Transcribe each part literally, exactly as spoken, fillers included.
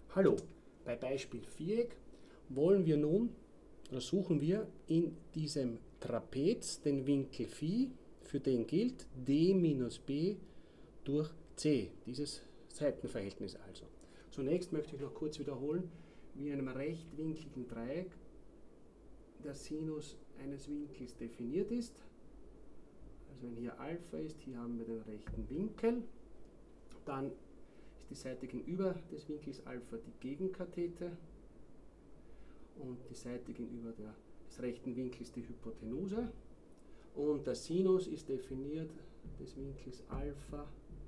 Hallo, bei Beispiel Viereck wollen wir nun oder suchen wir in diesem Trapez den Winkel Phi, für den gilt d minus b durch c, dieses Seitenverhältnis also. Zunächst möchte ich noch kurz wiederholen, wie in einem rechtwinkligen Dreieck der Sinus eines Winkels definiert ist. Also wenn hier Alpha ist, hier haben wir den rechten Winkel, dann ist die Seite gegenüber des Winkels Alpha die Gegenkathete und die Seite gegenüber der, des rechten Winkels die Hypotenuse. Und der Sinus ist definiert des Winkels Alpha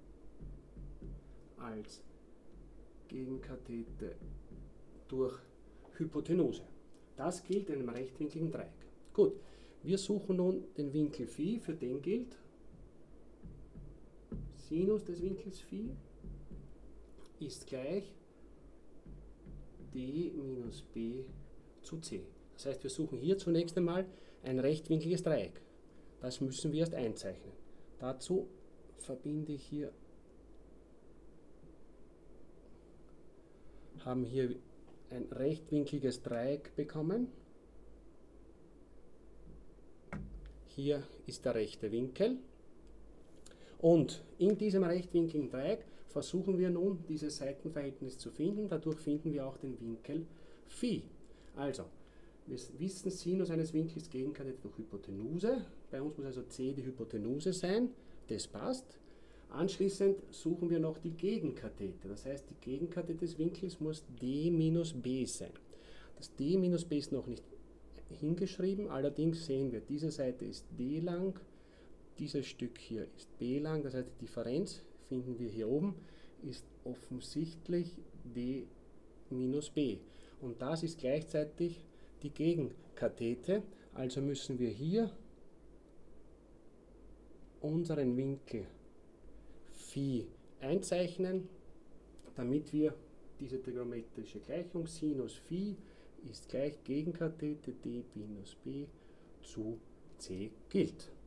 als Gegenkathete durch Hypotenuse. Das gilt in einem rechtwinkligen Dreieck. Gut, wir suchen nun den Winkel Phi, für den gilt Sinus des Winkels Phi ist gleich d minus b zu c. Das heißt, wir suchen hier zunächst einmal ein rechtwinkliges Dreieck. Das müssen wir erst einzeichnen. Dazu verbinde ich hier, haben hier ein rechtwinkliges Dreieck bekommen. Hier ist der rechte Winkel. Und in diesem rechtwinkligen Dreieck versuchen wir nun, dieses Seitenverhältnis zu finden. Dadurch finden wir auch den Winkel Phi. Also, wir wissen, Sinus eines Winkels Gegenkathete durch Hypotenuse. Bei uns muss also c die Hypotenuse sein. Das passt. Anschließend suchen wir noch die Gegenkathete. Das heißt, die Gegenkathete des Winkels muss d minus b sein. Das d minus b ist noch nicht hingeschrieben. Allerdings sehen wir, diese Seite ist d lang. Dieses Stück hier ist b lang, das heißt die Differenz finden wir hier oben, ist offensichtlich d minus b. Und das ist gleichzeitig die Gegenkathete, also müssen wir hier unseren Winkel Phi einzeichnen, damit wir diese trigonometrische Gleichung Sinus Phi ist gleich Gegenkathete d minus b zu c gilt.